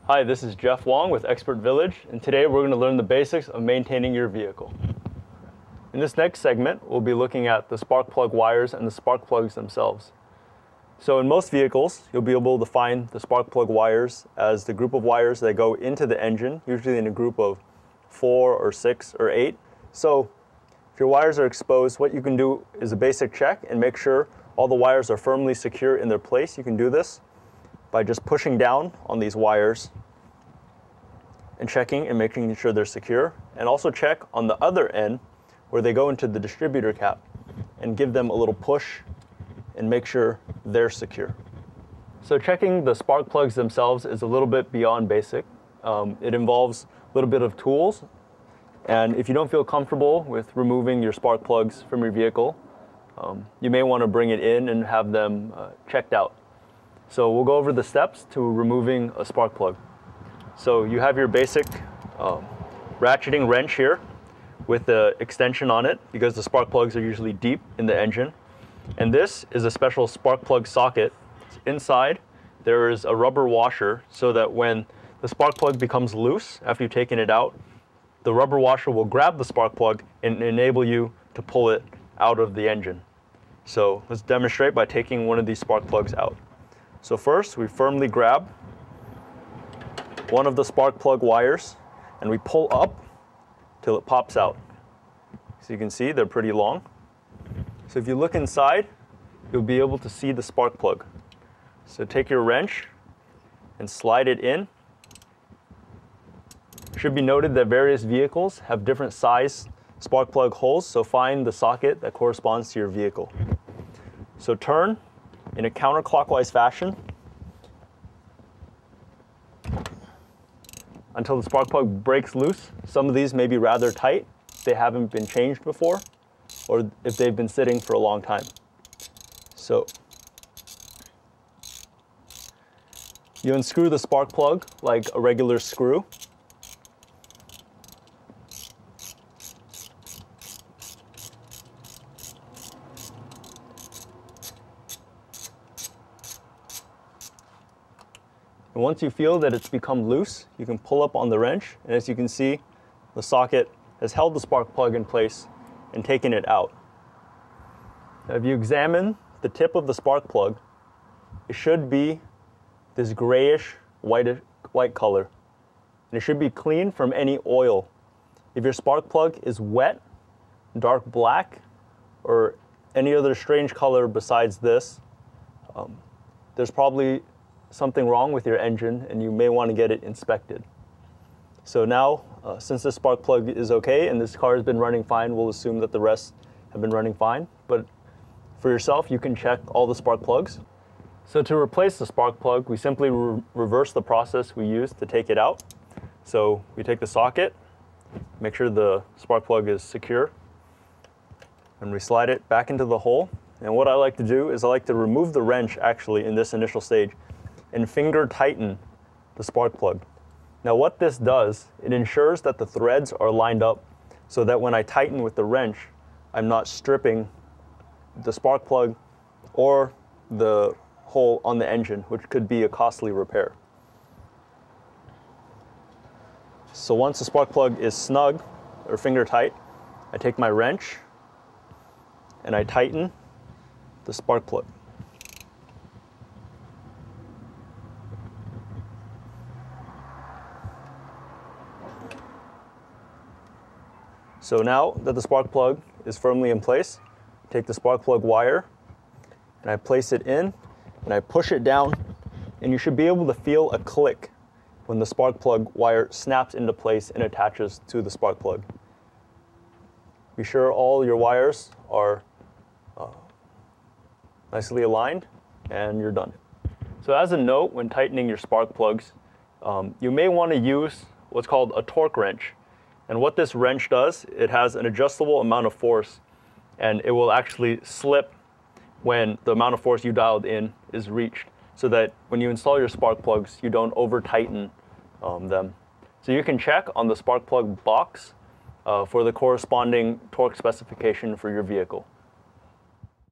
Hi, this is Jeff Wong with Expert Village, and today we're going to learn the basics of maintaining your vehicle. In this next segment, we'll be looking at the spark plug wires and the spark plugs themselves. So in most vehicles, you'll be able to find the spark plug wires as the group of wires that go into the engine, usually in a group of 4 or 6 or 8. So if your wires are exposed, what you can do is a basic check and make sure all the wires are firmly secure in their place. You can do this by just pushing down on these wires and checking and making sure they're secure. And also check on the other end where they go into the distributor cap and give them a little push and make sure they're secure. So checking the spark plugs themselves is a little bit beyond basic. It involves a little bit of tools. And if you don't feel comfortable with removing your spark plugs from your vehicle, you may want to bring it in and have them checked out. So we'll go over the steps to removing a spark plug. So you have your basic ratcheting wrench here with the extension on it because the spark plugs are usually deep in the engine. And this is a special spark plug socket. Inside there is a rubber washer so that when the spark plug becomes loose after you've taken it out, the rubber washer will grab the spark plug and enable you to pull it out of the engine. So let's demonstrate by taking one of these spark plugs out. So first we firmly grab one of the spark plug wires and we pull up till it pops out. So you can see they're pretty long. So if you look inside, you'll be able to see the spark plug. So take your wrench and slide it in. It should be noted that various vehicles have different size spark plug holes, so find the socket that corresponds to your vehicle. So turn in a counterclockwise fashion until the spark plug breaks loose. Some of these may be rather tight if they haven't been changed before, or if they've been sitting for a long time. So you unscrew the spark plug like a regular screw. And once you feel that it's become loose, you can pull up on the wrench, and as you can see, the socket has held the spark plug in place and taken it out. Now, if you examine the tip of the spark plug, it should be this grayish white color, and it should be clean from any oil. If your spark plug is wet, dark black, or any other strange color besides this, there's probably something wrong with your engine and you may want to get it inspected. So now, since this spark plug is okay and this car has been running fine, we'll assume that the rest have been running fine. But for yourself, you can check all the spark plugs. So to replace the spark plug, we simply reverse the process we used to take it out. So we take the socket, make sure the spark plug is secure, and we slide it back into the hole. And what I like to do is I like to remove the wrench actually in this initial stage and finger tighten the spark plug. Now what this does, it ensures that the threads are lined up so that when I tighten with the wrench, I'm not stripping the spark plug or the hole on the engine, which could be a costly repair. So once the spark plug is snug or finger tight, I take my wrench and I tighten the spark plug. So now that the spark plug is firmly in place, take the spark plug wire and I place it in and I push it down, and you should be able to feel a click when the spark plug wire snaps into place and attaches to the spark plug. Be sure all your wires are nicely aligned and you're done. So as a note, when tightening your spark plugs, you may want to use what's called a torque wrench. And what this wrench does, it has an adjustable amount of force, and it will actually slip when the amount of force you dialed in is reached, so that when you install your spark plugs, you don't over tighten them. So you can check on the spark plug box for the corresponding torque specification for your vehicle.